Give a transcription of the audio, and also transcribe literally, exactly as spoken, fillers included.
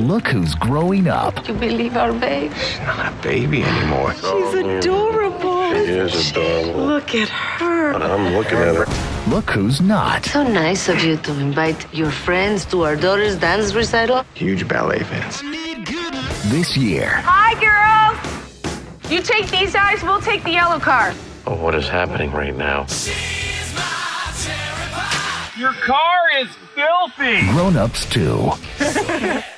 Look who's growing up. You believe our babe? She's not a baby anymore. She's adorable. She is adorable. Look at her. But I'm looking at her. Look who's not. So nice of you to invite your friends to our daughter's dance recital. Huge ballet fans. This year. Hi, girls. You take these guys, we'll take the yellow car. Oh, what is happening right now? Your car is filthy. Grown-ups too.